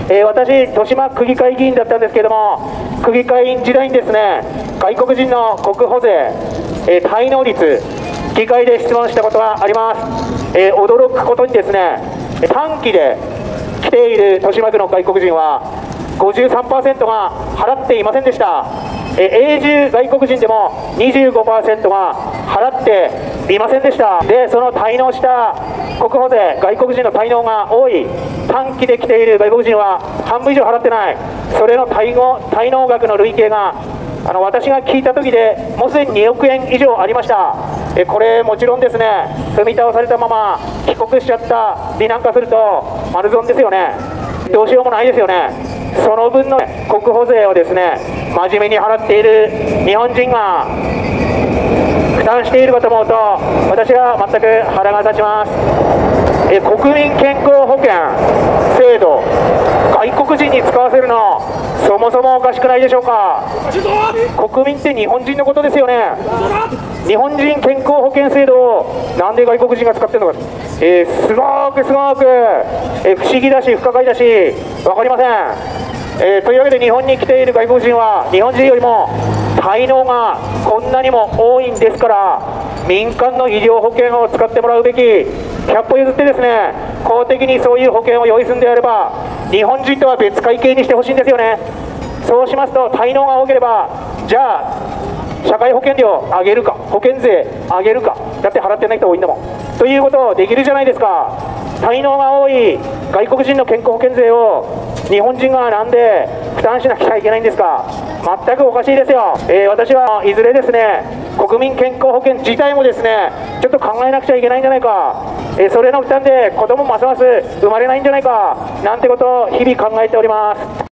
私、豊島区議会議員だったんですけれども、区議会時代にですね、外国人の国保税、滞納率、議会で質問したことがあります。驚くことにですね、短期で来ている豊島区の外国人は、53% が払っていませんでした。永住外国人でも 25% が払っていませんでした。で、その滞納した国保税、外国人の滞納が多い、短期で来ている外国人は半分以上払ってない、それの滞納額の累計が、私が聞いた時でもうすでに2億円以上ありました。これ、もちろんですね、踏み倒されたまま帰国しちゃったりなんかすると、丸損ですよね、どうしようもないですよね。その分の国保税をですね、真面目に払っている日本人が負担しているかと思うと、私は全く腹が立ちます。国民健康保険制度、外国人に使わせるの、そもそもおかしくないでしょうか。国民って日本人のことですよね。日本人健康保険制度をなんで外国人が使ってるのか、すごく不思議だし不可解だし分かりません。というわけで、日本に来ている外国人は日本人よりも滞納がこんなにも多いんですから、民間の医療保険を使ってもらうべき、100歩譲ってですね、公的にそういう保険を用意するんであれば、日本人とは別会計にしてほしいんですよね。そうしますと、滞納が多ければ、じゃあ社会保険料上げるか、保険税上げるか、だって払ってない人多いんだもんということをできるじゃないですか。滞納が多い外国人の健康保険税を日本人がなんで負担しなきゃいけないんですか。全くおかしいですよ。私はいずれですね、国民健康保険自体もですね、ちょっと考えなくちゃいけないんじゃないか、それの負担で子供ますます生まれないんじゃないかなんてことを日々考えております。